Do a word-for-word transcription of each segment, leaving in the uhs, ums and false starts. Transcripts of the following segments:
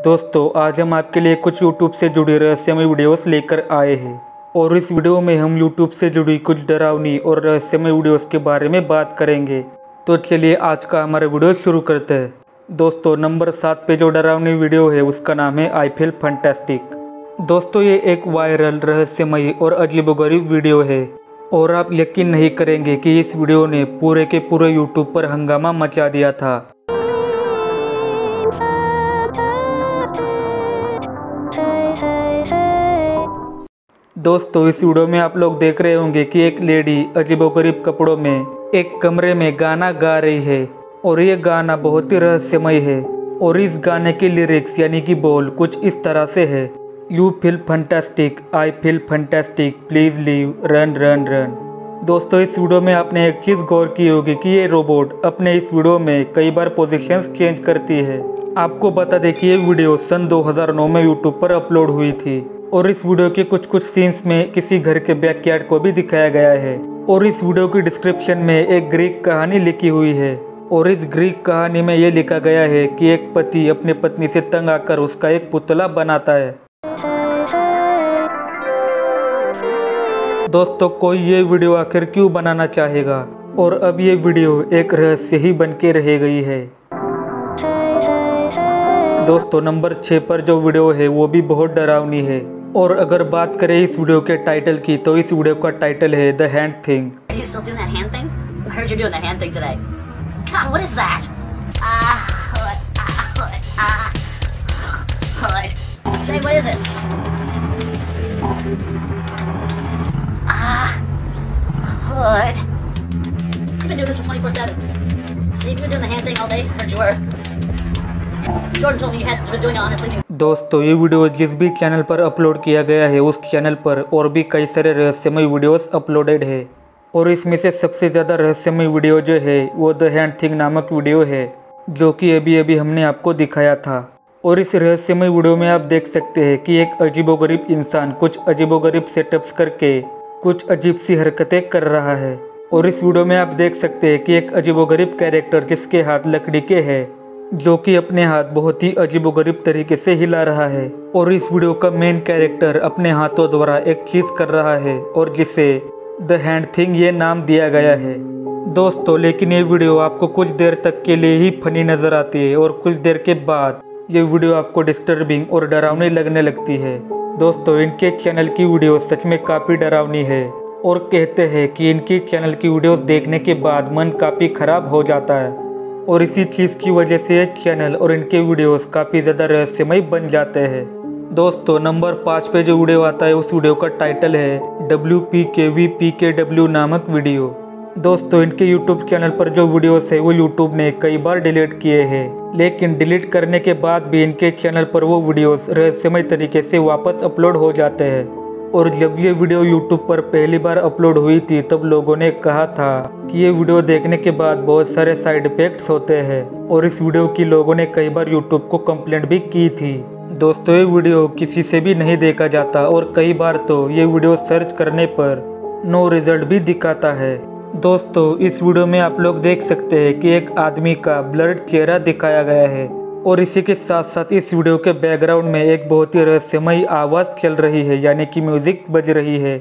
दोस्तों आज हम आपके लिए कुछ यूट्यूब से जुड़ी रहस्यमय वीडियोस लेकर आए हैं और इस वीडियो में हम यूट्यूब से जुड़ी कुछ डरावनी और रहस्यमय वीडियोस के बारे में बात करेंगे। तो चलिए आज का हमारा वीडियो शुरू करते हैं। दोस्तों नंबर सात पे जो डरावनी वीडियो है उसका नाम है आई फील फैंटास्टिक। दोस्तों ये एक वायरल रहस्यमय और अजीबोगरीब वीडियो है और आप यकीन नहीं करेंगे कि इस वीडियो ने पूरे के पूरे यूट्यूब पर हंगामा मचा दिया था। दोस्तों इस वीडियो में आप लोग देख रहे होंगे कि एक लेडी अजीबोगरीब कपड़ों में एक कमरे में गाना गा रही है और ये गाना बहुत ही रहस्यमय है और इस गाने की लिरिक्स यानी कि बोल कुछ इस तरह से है, you feel fantastic, I feel fantastic, please leave, run run run. दोस्तों इस वीडियो में आपने एक चीज़ गौर की होगी कि ये रोबोट अपने इस वीडियो में कई बार पोजीशंस चेंज करती है। आपको बता दें कि ये वीडियो सन दो हज़ार नौ में यूट्यूब पर अपलोड हुई थी और इस वीडियो के कुछ कुछ सीन्स में किसी घर के बैकयार्ड को भी दिखाया गया है और इस वीडियो की डिस्क्रिप्शन में एक ग्रीक कहानी लिखी हुई है और इस ग्रीक कहानी में ये लिखा गया है कि एक पति अपनी पत्नी से तंग आकर उसका एक पुतला बनाता है। दोस्तों कोई ये वीडियो आखिर क्यों बनाना चाहेगा और अब ये वीडियो एक रहस्य ही बन के रह गई है। दोस्तों नंबर छः पर जो वीडियो है वो भी बहुत डरावनी है और अगर बात करें इस वीडियो के टाइटल की तो इस वीडियो का टाइटल है द हैंड थिंग। दोस्तों ये वीडियो जिस भी चैनल पर अपलोड किया गया है उस चैनल पर और भी कई सारे रहस्यमय वीडियोस अपलोडेड है और इसमें से सबसे ज़्यादा रहस्यमय वीडियो जो है वो द हैंड थिंग नामक वीडियो है जो कि अभी अभी हमने आपको दिखाया था। और इस रहस्यमय वीडियो में आप देख सकते हैं कि एक अजीबोगरीब इंसान कुछ अजीबोगरीब सेटअप्स करके कुछ अजीब सी हरकतें कर रहा है और इस वीडियो में आप देख सकते हैं कि एक अजीबोगरीब कैरेक्टर जिसके हाथ लकड़ी के हैं जो कि अपने हाथ बहुत ही अजीबोगरीब तरीके से हिला रहा है और इस वीडियो का मेन कैरेक्टर अपने हाथों द्वारा एक चीज़ कर रहा है और जिसे द हैंड थिंग ये नाम दिया गया है। दोस्तों लेकिन ये वीडियो आपको कुछ देर तक के लिए ही फनी नज़र आती है और कुछ देर के बाद ये वीडियो आपको डिस्टर्बिंग और डरावनी लगने लगती है। दोस्तों इनके चैनल की वीडियो सच में काफ़ी डरावनी है और कहते हैं कि इनकी चैनल की वीडियोस देखने के बाद मन काफ़ी ख़राब हो जाता है और इसी चीज़ की वजह से ये चैनल और इनके वीडियोस काफ़ी ज़्यादा रहस्यमय बन जाते हैं। दोस्तों नंबर पाँच पे जो वीडियो आता है उस वीडियो का टाइटल है W P K V P K W नामक वीडियो। दोस्तों इनके यूट्यूब चैनल पर जो वीडियोस है वो यूट्यूब ने कई बार डिलीट किए हैं लेकिन डिलीट करने के बाद भी इनके चैनल पर वो वीडियोस रहस्यमय तरीके से वापस अपलोड हो जाते हैं। और जब ये वीडियो यूट्यूब पर पहली बार अपलोड हुई थी तब लोगों ने कहा था कि ये वीडियो देखने के बाद बहुत सारे साइड इफेक्ट्स होते हैं और इस वीडियो की लोगों ने कई बार यूट्यूब को कंप्लेंट भी की थी। दोस्तों ये वीडियो किसी से भी नहीं देखा जाता और कई बार तो ये वीडियो सर्च करने पर नो रिजल्ट भी दिखाता है। दोस्तों इस वीडियो में आप लोग देख सकते हैं कि एक आदमी का ब्लर्ड चेहरा दिखाया गया है और इसी के साथ साथ इस वीडियो के बैकग्राउंड में एक बहुत ही रहस्यमय आवाज़ चल रही है यानी कि म्यूजिक बज रही है।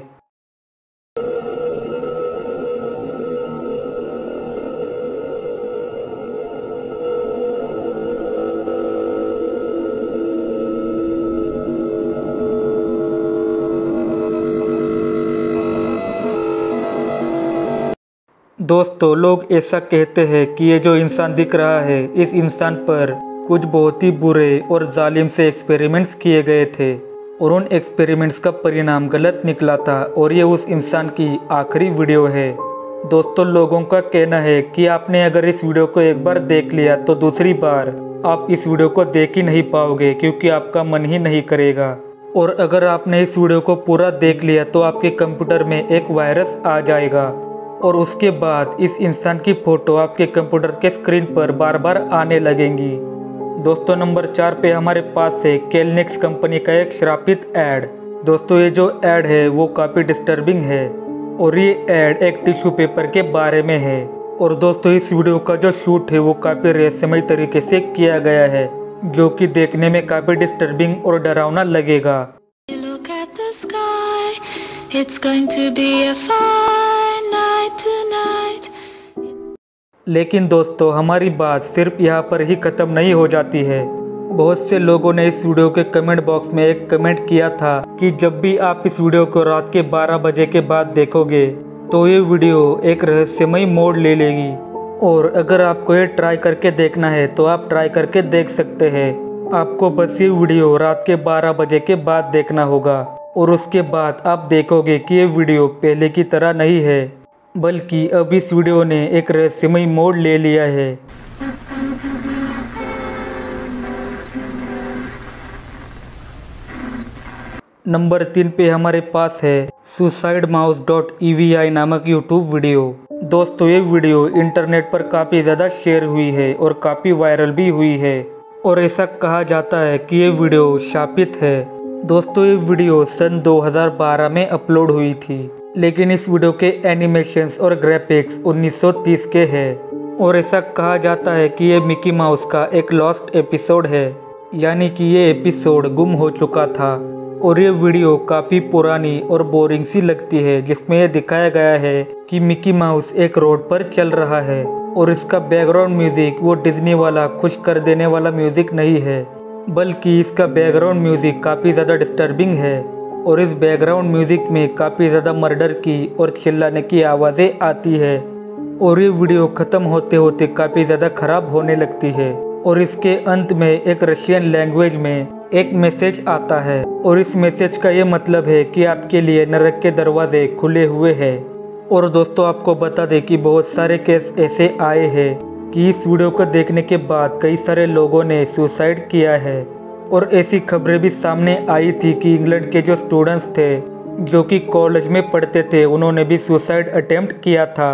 दोस्तों लोग ऐसा कहते हैं कि ये जो इंसान दिख रहा है इस इंसान पर कुछ बहुत ही बुरे और जालिम से एक्सपेरिमेंट्स किए गए थे और उन एक्सपेरिमेंट्स का परिणाम गलत निकला था और ये उस इंसान की आखिरी वीडियो है। दोस्तों लोगों का कहना है कि आपने अगर इस वीडियो को एक बार देख लिया तो दूसरी बार आप इस वीडियो को देख ही नहीं पाओगे क्योंकि आपका मन ही नहीं करेगा और अगर आपने इस वीडियो को पूरा देख लिया तो आपके कंप्यूटर में एक वायरस आ जाएगा और उसके बाद इस इंसान की फ़ोटो आपके कंप्यूटर के स्क्रीन पर बार बार आने लगेंगी। दोस्तों नंबर चार पे हमारे पास है केलनिक्स कंपनी का एक श्रापित ऐड। दोस्तों ये जो ऐड है वो काफ़ी डिस्टर्बिंग है और ये ऐड एक टिश्यू पेपर के बारे में है और दोस्तों इस वीडियो का जो शूट है वो काफ़ी रहस्यमय तरीके से किया गया है जो कि देखने में काफ़ी डिस्टर्बिंग और डरावना लगेगा। Look at the sky, it's going to be a fine night tonight. लेकिन दोस्तों हमारी बात सिर्फ यहाँ पर ही ख़त्म नहीं हो जाती है। बहुत से लोगों ने इस वीडियो के कमेंट बॉक्स में एक कमेंट किया था कि जब भी आप इस वीडियो को रात के बारह बजे के बाद देखोगे तो ये वीडियो एक रहस्यमयी मोड़ ले लेगी, और अगर आपको ये ट्राई करके देखना है तो आप ट्राई करके देख सकते हैं। आपको बस ये वीडियो रात के बारह बजे के बाद देखना होगा, और उसके बाद आप देखोगे कि ये वीडियो पहले की तरह नहीं है, बल्कि अब इस वीडियो ने एक रहस्यमयी मोड़ ले लिया है। नंबर तीन पे हमारे पास है suicide mouse dot E V I नामक यूट्यूब वीडियो। दोस्तों ये वीडियो इंटरनेट पर काफ़ी ज़्यादा शेयर हुई है और काफ़ी वायरल भी हुई है, और ऐसा कहा जाता है कि ये वीडियो शापित है। दोस्तों ये वीडियो सन दो हज़ार बारह में अपलोड हुई थी, लेकिन इस वीडियो के एनिमेशंस और ग्राफिक्स उन्नीस सौ तीस के हैं, और ऐसा कहा जाता है कि ये मिकी माउस का एक लॉस्ट एपिसोड है, यानी कि ये एपिसोड गुम हो चुका था। और ये वीडियो काफ़ी पुरानी और बोरिंग सी लगती है, जिसमें यह दिखाया गया है कि मिकी माउस एक रोड पर चल रहा है, और इसका बैकग्राउंड म्यूज़िक वो डिज्नी वाला खुश कर देने वाला म्यूज़िक नहीं है, बल्कि इसका बैकग्राउंड म्यूज़िक काफ़ी ज़्यादा डिस्टर्बिंग है, और इस बैकग्राउंड म्यूज़िक में काफ़ी ज़्यादा मर्डर की और चिल्लाने की आवाज़ें आती है, और ये वीडियो ख़त्म होते होते काफ़ी ज़्यादा ख़राब होने लगती है। और इसके अंत में एक रशियन लैंग्वेज में एक मैसेज आता है, और इस मैसेज का ये मतलब है कि आपके लिए नरक के दरवाजे खुले हुए हैं। और दोस्तों आपको बता दें कि बहुत सारे केस ऐसे आए हैं कि इस वीडियो को देखने के बाद कई सारे लोगों ने सुसाइड किया है, और ऐसी खबरें भी सामने आई थी कि इंग्लैंड के जो स्टूडेंट्स थे जो कि कॉलेज में पढ़ते थे, उन्होंने भी सुसाइड अटेम्प्ट किया था।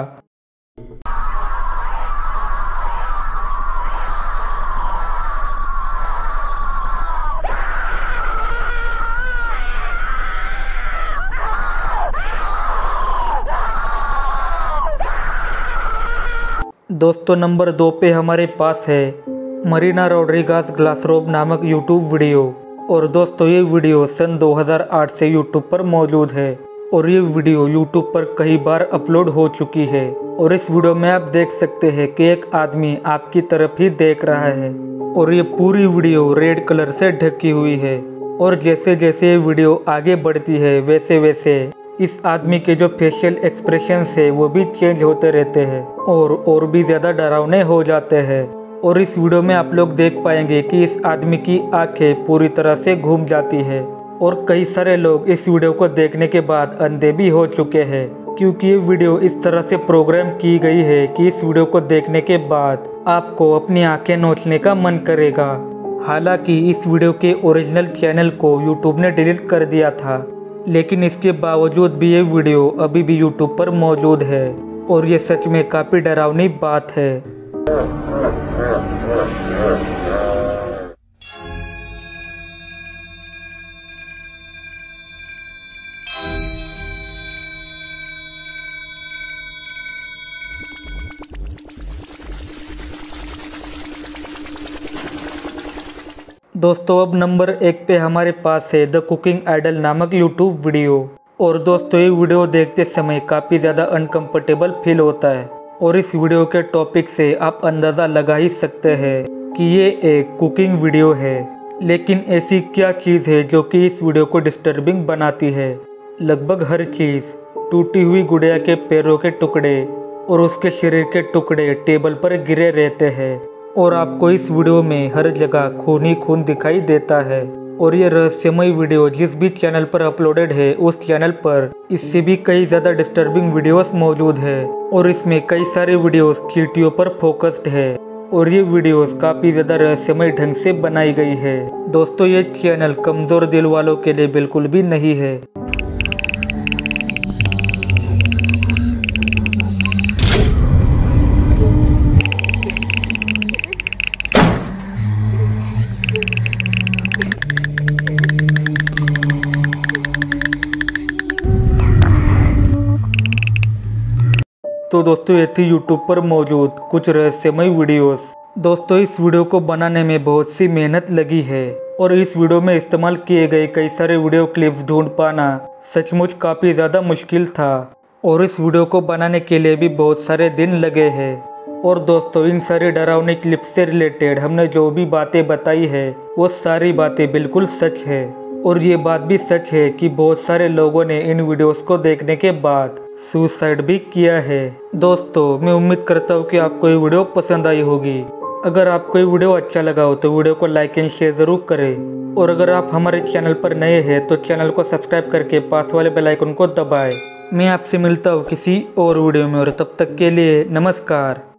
दोस्तों नंबर दो पे हमारे पास है मरीना रोड्रिगेज ग्लासरोब नामक यूट्यूब वीडियो। और दोस्तों ये वीडियो सन दो हज़ार आठ से यूट्यूब पर मौजूद है, और ये वीडियो यूट्यूब पर कई बार अपलोड हो चुकी है। और इस वीडियो में आप देख सकते हैं कि एक आदमी आपकी तरफ ही देख रहा है, और ये पूरी वीडियो रेड कलर से ढकी हुई है, और जैसे जैसे ये वीडियो आगे बढ़ती है वैसे वैसे इस आदमी के जो फेशियल एक्सप्रेशंस है वो भी चेंज होते रहते हैं, और और भी ज़्यादा डरावने हो जाते हैं। और इस वीडियो में आप लोग देख पाएंगे कि इस आदमी की आंखें पूरी तरह से घूम जाती है, और कई सारे लोग इस वीडियो को देखने के बाद अंधे भी हो चुके हैं, क्योंकि ये वीडियो इस तरह से प्रोग्राम की गई है कि इस वीडियो को देखने के बाद आपको अपनी आंखें नोचने का मन करेगा। हालांकि इस वीडियो के ओरिजिनल चैनल को यूट्यूब ने डिलीट कर दिया था, लेकिन इसके बावजूद भी ये वीडियो अभी भी यूट्यूब पर मौजूद है, और ये सच में काफ़ी डरावनी बात है। दोस्तों अब नंबर एक पे हमारे पास है द कुकिंग आइडल नामक यूट्यूब वीडियो। और दोस्तों ये वीडियो देखते समय काफ़ी ज़्यादा अनकंफर्टेबल फील होता है, और इस वीडियो के टॉपिक से आप अंदाज़ा लगा ही सकते हैं कि ये एक कुकिंग वीडियो है। लेकिन ऐसी क्या चीज़ है जो कि इस वीडियो को डिस्टर्बिंग बनाती है? लगभग हर चीज़। टूटी हुई गुड़िया के पैरों के टुकड़े और उसके शरीर के टुकड़े टेबल पर गिरे रहते हैं, और आपको इस वीडियो में हर जगह खून ही खून दिखाई देता है। और ये रहस्यमय वीडियो जिस भी चैनल पर अपलोडेड है उस चैनल पर इससे भी कई ज़्यादा डिस्टर्बिंग वीडियोस मौजूद है, और इसमें कई सारे वीडियोस चींटियों पर फोकस्ड है, और ये वीडियोस काफ़ी ज़्यादा रहस्यमय ढंग से बनाई गई है। दोस्तों ये चैनल कमज़ोर दिल वालों के लिए बिल्कुल भी नहीं है। तो दोस्तों ये थी यूट्यूब पर मौजूद कुछ रहस्यमय वीडियोस। दोस्तों इस वीडियो को बनाने में बहुत सी मेहनत लगी है और इस वीडियो में इस्तेमाल किए गए कई सारे वीडियो क्लिप्स ढूंढ पाना सचमुच काफ़ी ज़्यादा मुश्किल था और इस वीडियो को बनाने के लिए भी बहुत सारे दिन लगे हैं। और दोस्तों इन सारी डरावनी क्लिप्स से रिलेटेड हमने जो भी बातें बताई है वो सारी बातें बिल्कुल सच है और ये बात भी सच है कि बहुत सारे लोगों ने इन वीडियोस को देखने के बाद सुसाइड भी किया है। दोस्तों मैं उम्मीद करता हूँ कि आपको ये वीडियो पसंद आई होगी। अगर आपको ये वीडियो अच्छा लगा हो तो वीडियो को लाइक एंड शेयर ज़रूर करें और अगर आप हमारे चैनल पर नए हैं तो चैनल को सब्सक्राइब करके पास वाले बेल आइकन को दबाएं। मैं आपसे मिलता हूँ किसी और वीडियो में और तब तक के लिए नमस्कार।